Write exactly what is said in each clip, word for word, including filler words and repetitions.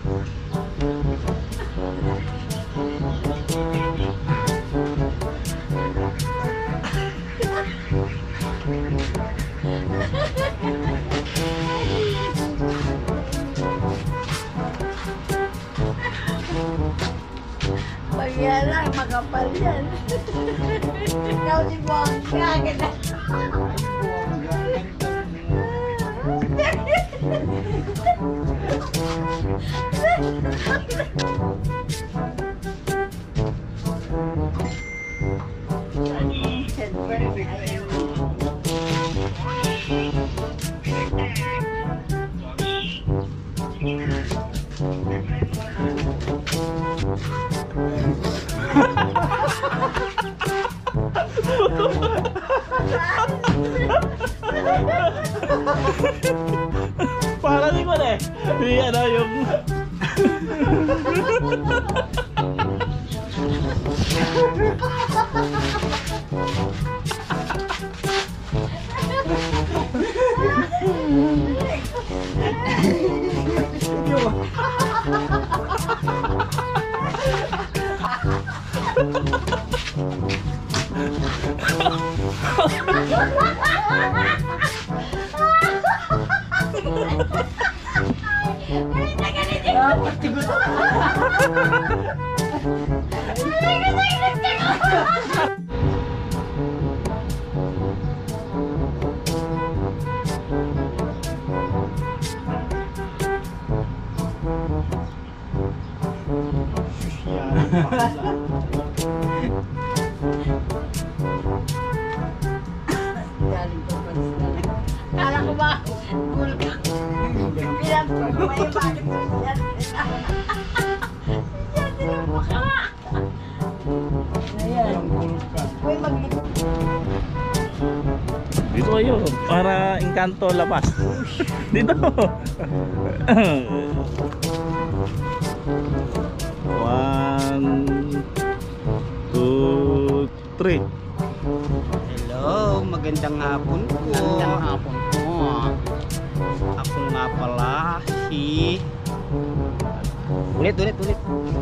Pag yan lang, makapal yan. Ikaw si Bongga, kita. Parang di ba eh? Di ano yung... Kala ko ba bulka? Bilang ko may balik ko yan. Yan din ang mukha. Ayan. Uy, mag- Dito kayo, para Encanto labas. Dito. One, two, three. Hello, magandang hapon po. Magandang hapon po. Ako nga pala si... Ulit, ulit, ulit.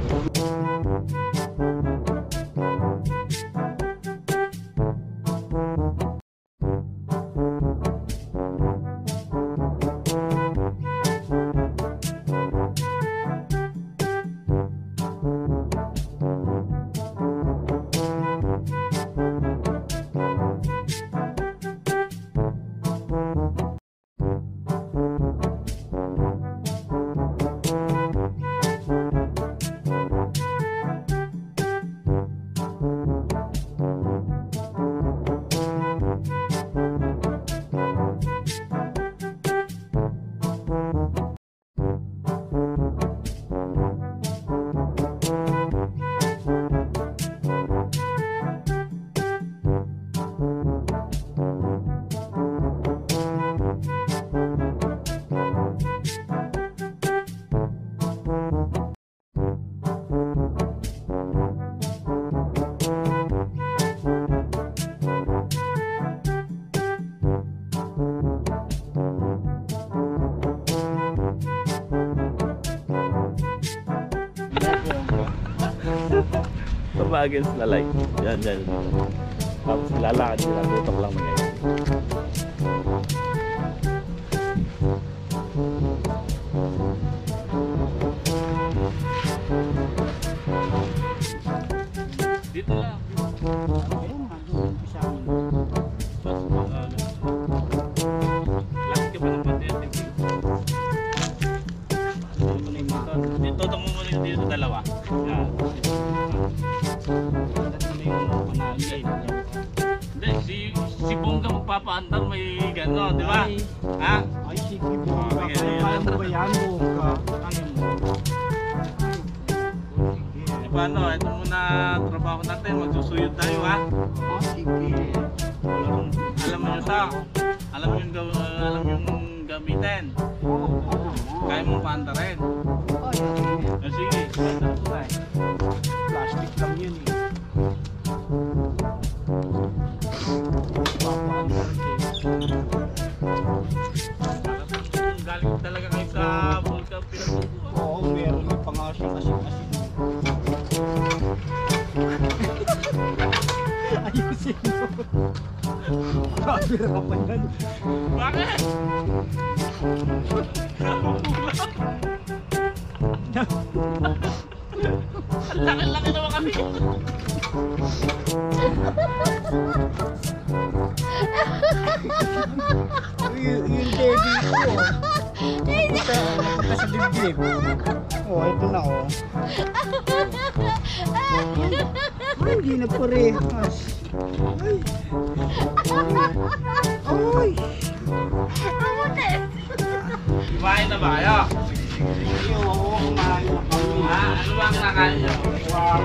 Bagay sila like. Yan, yan. Tapos lalakad sila. Tutok lang mga yun. Dito lang. Lagi ka pa ng pati. Dito, tutok mo muna dito dalawa. Yan. Hindi, si, si Bongga magpapaandar may gano'n, di ba? Ha? Ay, sige Bongga. Kaya mo ba yan, Bongga? Ano mo? E paano, ito muna trabaho natin, magsusuyod tayo ha? Oh, sige. Alam, alam mo yung sa, alam mo yung, uh, alam yung gamitin. Kaya mong paandarin. Oh, sige. O sige, paandar mo tayo. Plastic lang yun eh. Galing talaga kayo sa Volcan Pinatubo. Oo, meron Asin, asin, asin. Ayusin mo. Grabe ka pa yan. Bakit? Ang laki-laki naman kami. Y- yung baby ko. Punta, napunta sa dibdib. Oh, ito na oh. Ay, hindi na parehas. Ay. Ay. Kumain na ba kayo? Ay, oo, kumain na kami. Ah, ano ba ang nakain nyo? Wow.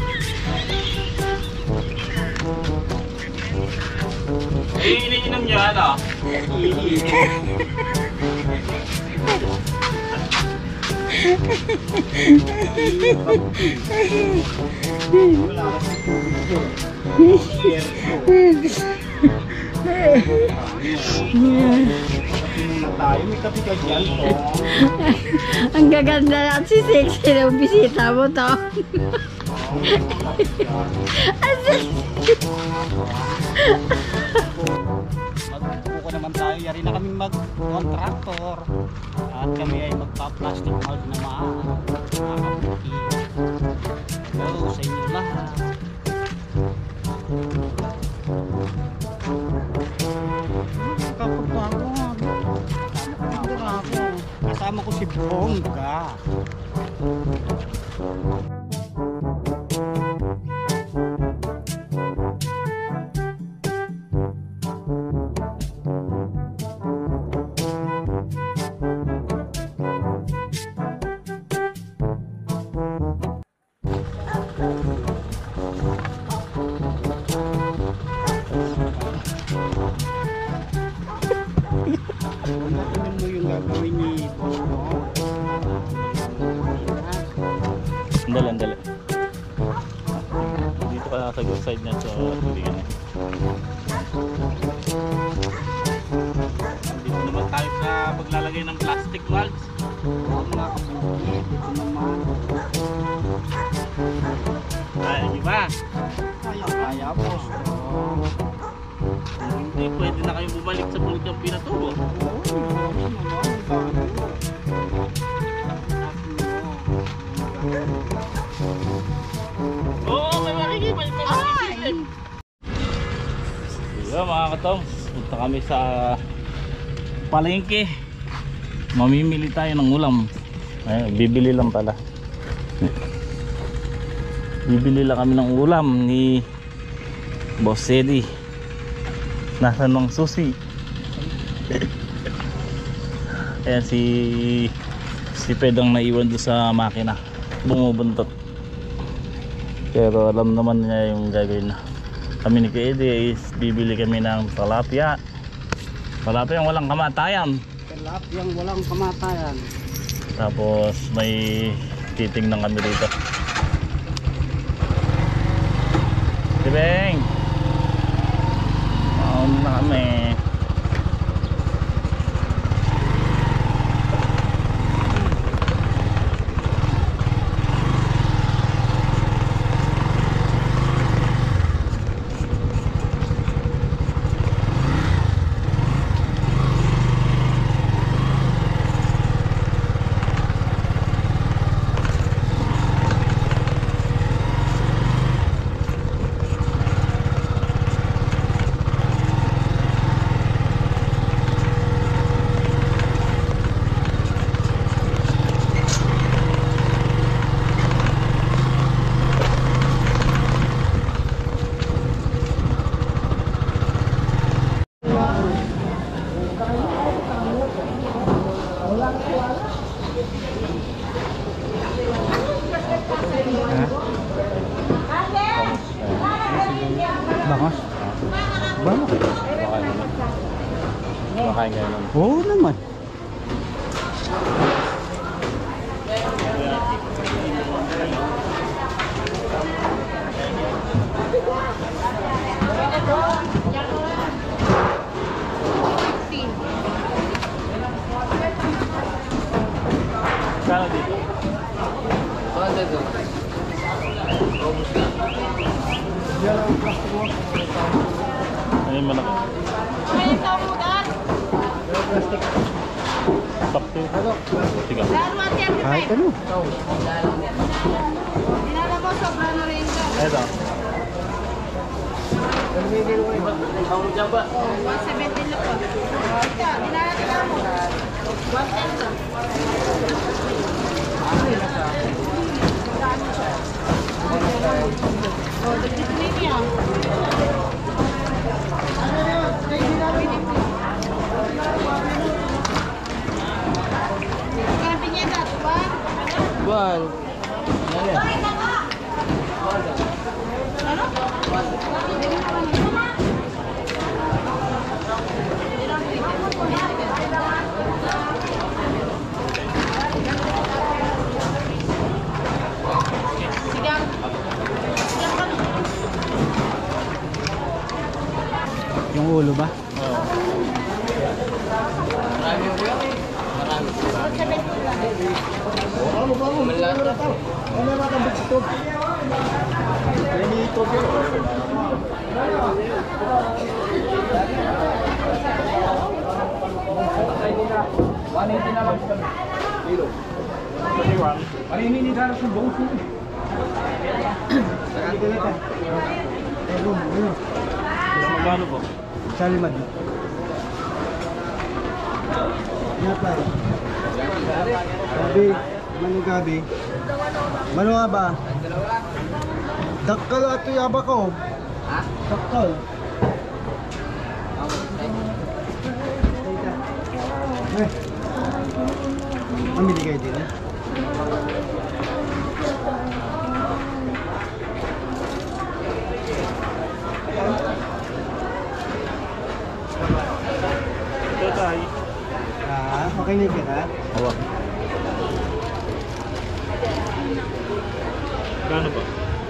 Eh, iniinom nyo ano? Wala kasi tubig doon. Kapi muna tayo. May kapi ka dyan, oh. Ang gaganda na at si sexy ng bisita mo to. Ang sexy. Magbuko naman tayo. Yari na kaming mag-contractor. At kami ay magpa-plastic mold naman. Mga kabuki. Hello sa inyo lahat. Kapagbago nga. Kasama ko. Kasama ko si Bongga. Tingnan mo yung gagawin ni Boss mo. Andali, andali. Dito ka sa good side na sa tulingan eh. Dito naman tayo sa paglalagay ng plastic bags. Oo, mga kabuki. Dito naman. Ay, di ba? Kaya-kaya, Boss. Oo. Kung hindi, pwede na kayo bumalik sa bulgang pinatubo. Oo, may makikipay, may makikipay. Diba mga katong, punta kami sa palengke. Mamimili tayo ng ulam. Ay, bibili lang pala. Bibili lang kami ng ulam ni Boss Eddie. Nasa nung susi. Ayan si si Pedong naiwan doon sa makina, bumubuntot, pero alam naman niya yung gagawin na. Kami ni Eddie is bibili kami ng tilapia. Tilapia yung walang kamatayan. Tilapia yung walang kamatayan. Tapos may titingnan kami dito. Tibeng, mauna na kami. Bangas? Bangas? Makain kayo nun. Oo naman. Kano dito? Ano yung malaki? May tao mo dad. Sakto. Sige. Kahit ano. Dinala mo sobra na rin ka. Ito. one seventy lang po. Ito, dinala mo. one ten lang. Oh, dagdag niya. Kaya pinyata, ba? Buwan. Yung ulo ba? Oo. Magkano po? Salimad. Yan pa. Gabi. Manu gabi. Manu nga ba? Dakkal ato yaba ko. Ha? Dakkal. Eh. Mamili kayo din eh. Ito tayo. Ah, okay na yun ha? Hawak. Magkano ba?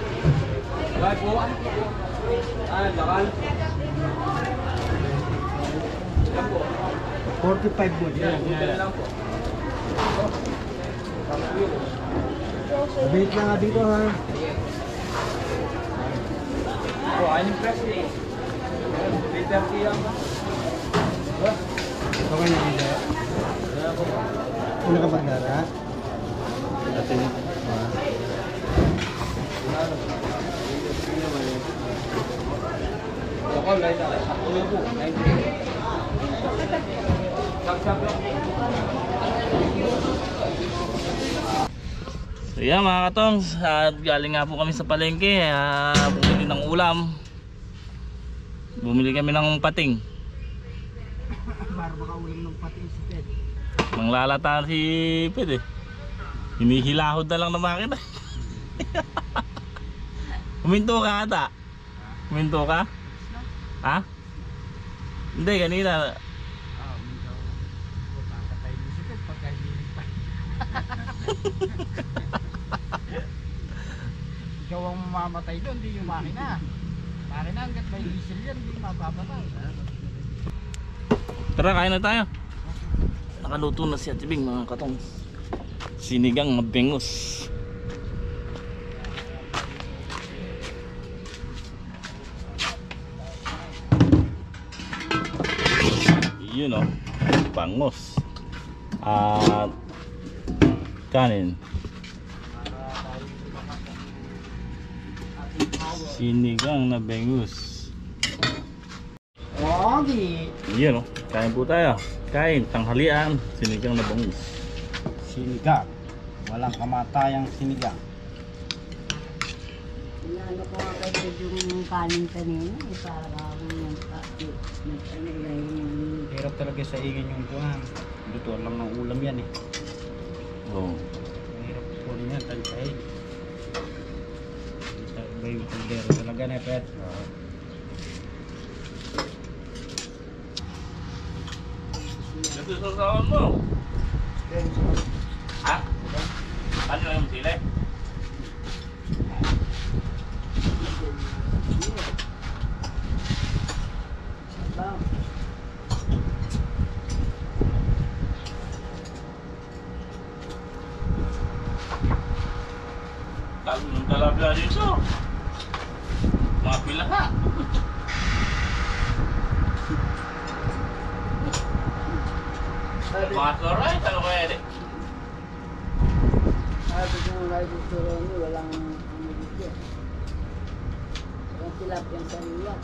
forty-five mo. Yan, yan. Wait na nga dito ha. Oh, I'm impressed eh. Later kaya mo. Okay na yun ha? Una ka magdara? Atin. Ako, light ako. Sakto na po. Sak-sak lang. So yan mga katongs, at galing nga po kami sa palengke, uh, bumili ng ulam. Bumili kami ng pating. Para baka ulam ng pating si Ted. Manglalata si Ped eh. Hinihilahod na lang na makina. Huminto ka ata. Huminto ka? Ha? Hindi, kanina. Ikaw ang mamamatay doon, hindi yung makina. Makina hanggat may diesel yan, hindi mapapatay. Tara, kain na tayo. Nakaluto na si Ate Bing mga katong. Sinigang na bengus. Yun o, bangos. At kanin. Sinigang na bengus. Wagi! Yun o, kain po tayo. Kain, tanghalian, sinigang na bengus. Sinigang. Walang kamatayang sinigang. Ano ko nga kasi yung kanin kanina, eh, parang ako yung Hirap talaga sa ingin yung buwan. Lutuan lang ng ulam yan eh. Oo. Mahirap po rin yan, talitay. Iba yung kaldero talaga na pet. Ito sa sawan mo. Ha? Ano yung sila? Talong talabla dito. Mga pila ka. Mga toray, talo ko yan eh. Sabi ko nga dito rin, walang umibigyo. Walang tilapiyang sariwa.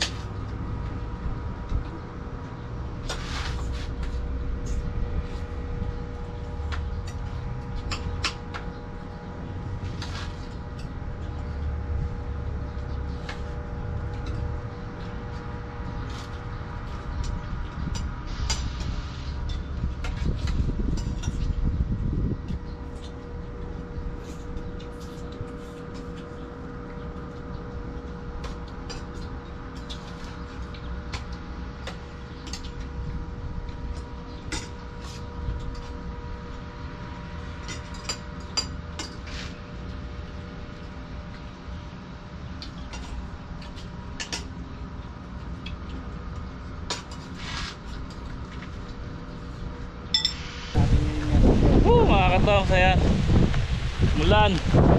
Oh, mga katong saya. Mulan.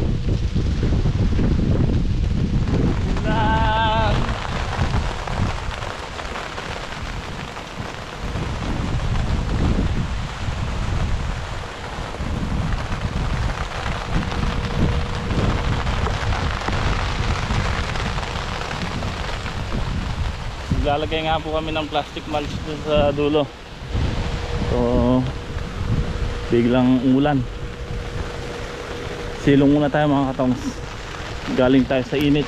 Mulan. Lalagay nga po kami ng plastic mulch dun sa dulo. So biglang umulan. Silong muna tayo mga katongs. Galing tayo sa init.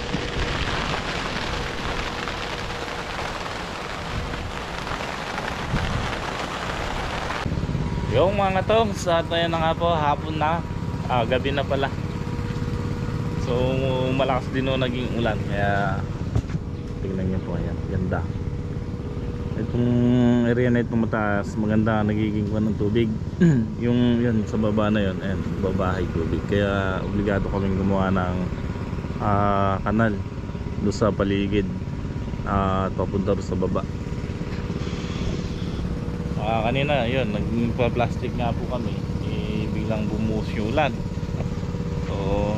Yung mga katongs, at ayan na nga po, hapon na, ah, gabi na pala. So malakas din o naging ulan. Kaya tingnan nyo po, ayan, ganda. Itong area na itong mataas, maganda nagiging kuwan ng tubig. Yung yun sa baba na yun, ayan, babahay tubig. Kaya obligado kaming gumawa ng uh, kanal doon sa paligid, uh, papunta doon sa baba. Uh, kanina yun, nagpa-plastic nga po kami, eh, biglang bumuhos yung ulan. So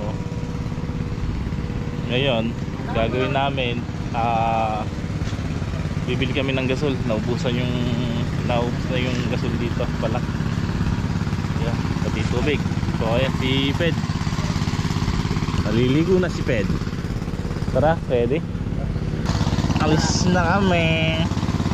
ngayon gagawin namin, ah uh, bibili kami ng gasol. Naubusan yung naubos na yung gasol dito pala. Yeah, pati tubig. So ayan si Ped. Naliligo na si Ped. Tara, pwede. Alis na kami.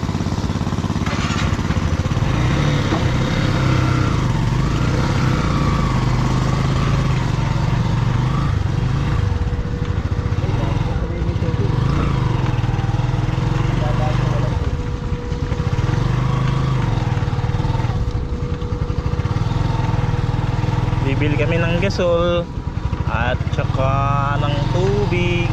Bibili kami ng gasol at saka ng tubig.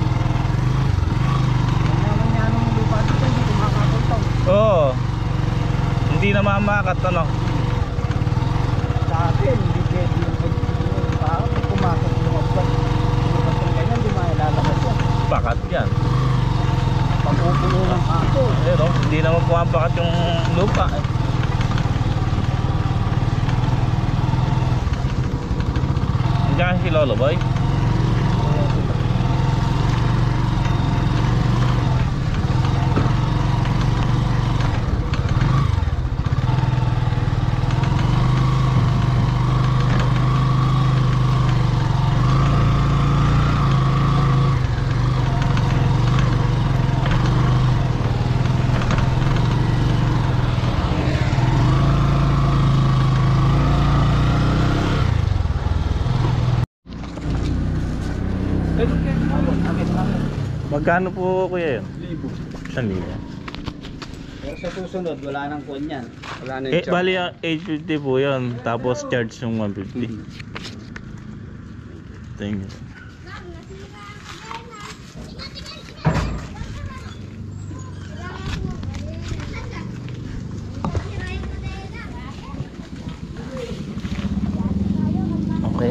Naman yan ang lupa dito, hindi kumakapuntaw. Oo, hindi na mamakat ano. Sa atin, hindi pwede yung pag kumakot lumabas. Lumabas ng ganyan, hindi mailalabas yan. Bakat yan. Pag-upulo ng ako. Pero hindi naman pumapakat yung lupa eh. Diyan si Lolo Boy. Magkano po kuya yun? Libo. Isang libo. Pero sa susunod, wala nang kuwan yan. Wala nang Eh, bali ah, eight fifty po yun. Tapos charge yung one fifty. Thank you. Okay.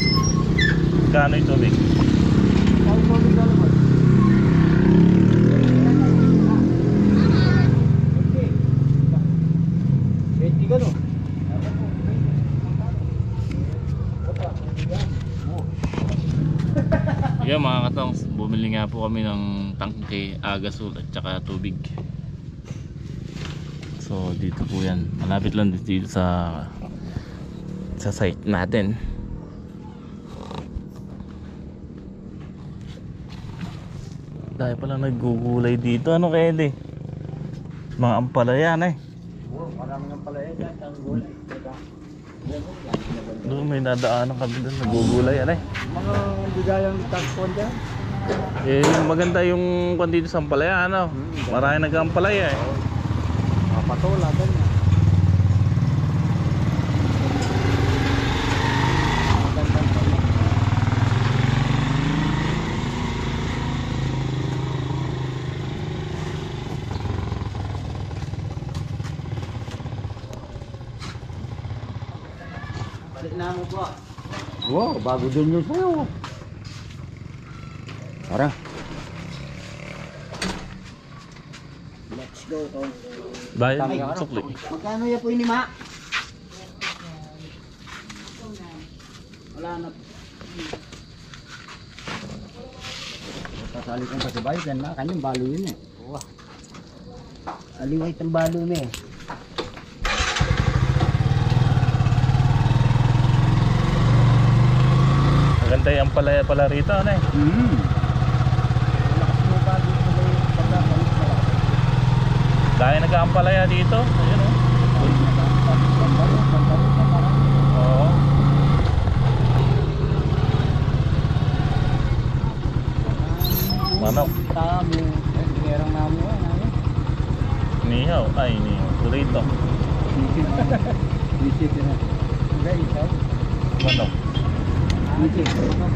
Kano yung tubig? Pag-upulo na naman. bumili nga po kami ng tangke, agasol at saka tubig. So dito po yan, malapit lang dito sa sa site natin. Dahil pala naggugulay dito. Ano kaya di? Mga ampalaya na eh. Oo, maraming ang pala yan. Ang gulay. Doon may nadaanan kami doon, nagugulay yan eh. Mga bigayang tagpon dyan. Eh maganda yung kwan dito sa ampalaya, ano? Maraming nag-ampalaya eh. Mga patola, ganyan. Magandang pala. Balik na mo po. Wow, bago din yun sa'yo. Tara. Let's go. Bayan ng sukli. Magkano yan po ini, Ma? Wala na. Kasali kang kasabay yan, Ma. Kanyang balo yun eh. Wow. Aliway itong balo mo eh. Maganda yung ampalaya pala rito, ano eh. Hmm. Lakas mo pa dito sa may pagkakalit na lang. Dahil nag-aampalaya dito. Ayun oh. Oo. Manok. Tamo. Eh, dingerang namo yan. Nihaw. Ay, nihaw. Burrito. Visit na. Hindi, ikaw. Manok. Visit.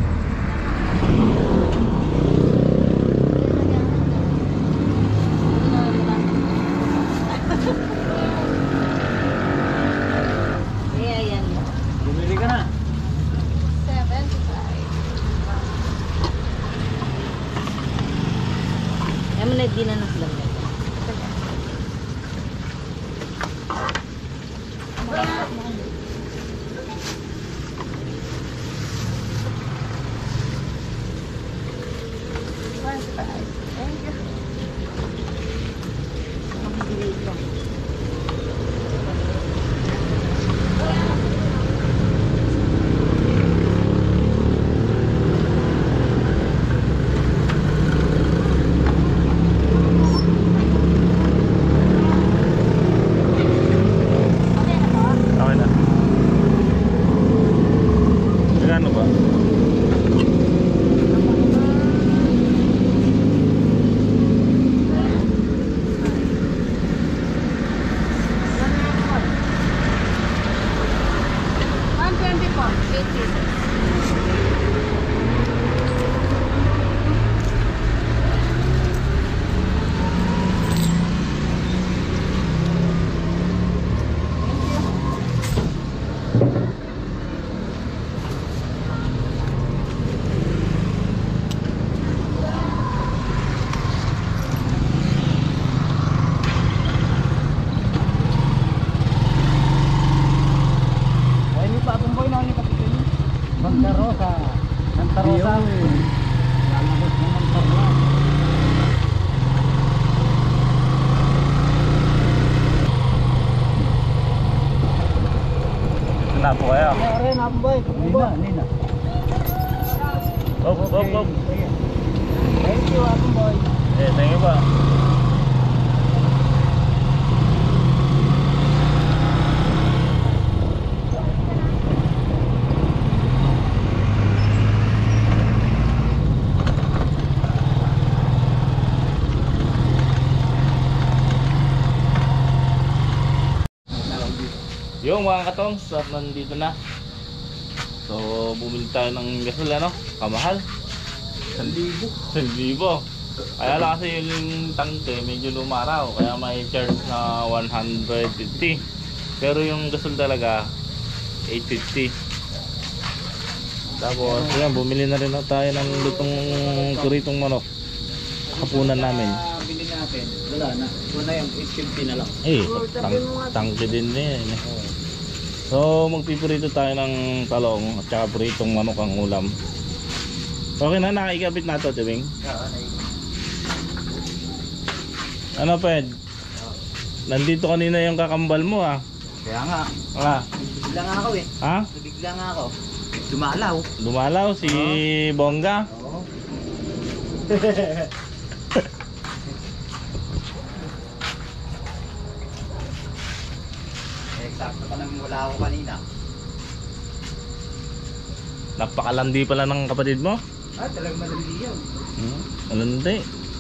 Kaya yan. Bumili ka na. seventy-five. Kaya mo na di na naslang na. Thank you. Magbibigay ko. Okay na. Magkano ba? one twenty-four. eighty. Ay, ni pa akong boy na ni kapitin. Santa Rosa. Santa Rosa. Lalabot mo ng Tarlac. Na po kaya. Ay, rin ako boy. Nina, Nina. Op, op, op. Sige. Thank you, akong boy. Eh, thank you ba? Yung mga katongs, at nandito na. So, bumili tayo ng gasol, ano? Kamahal. Sandibo. Sandibo. Kaya lang kasi yung tangke medyo lumaraw, kaya may charge na one hundred fifty. Pero yung gasol talaga eight fifty. Tapos yan, bumili na rin na tayo ng lutong kuritong manok. Hapunan namin. Bili natin. Wala na. Wala yung eight fifty na lang. Eh, tang tangke din na yan. So magpipirito tayo ng talong at saka piritong manok ang ulam. Okay na, nakaikabit na to, Tibing. Oo, Ano, Ped? Nandito kanina yung kakambal mo, ah. kaya nga, Ah, bigla nga ako eh. ha? Bigla nga ako. Dumalaw. Dumalaw si Bongga. Oo. eh, sakto pa nang wala ako kanina. Napakalandi pala ng kapatid mo. Ah, talagang madali yun. Hmm, malandi.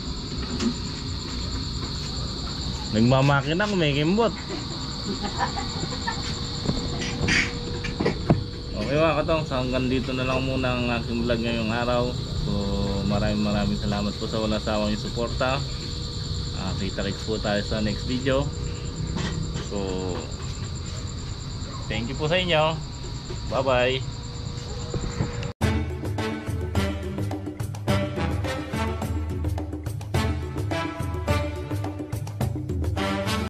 Nagmamakina, kumikimbot. Okay mga katong, so hanggang dito na lang muna ang aking vlog ngayong araw. So maraming maraming salamat po sa walang sawang yung suporta. uh, Kita-kits po tayo sa next video. So thank you po sa inyo. Bye bye.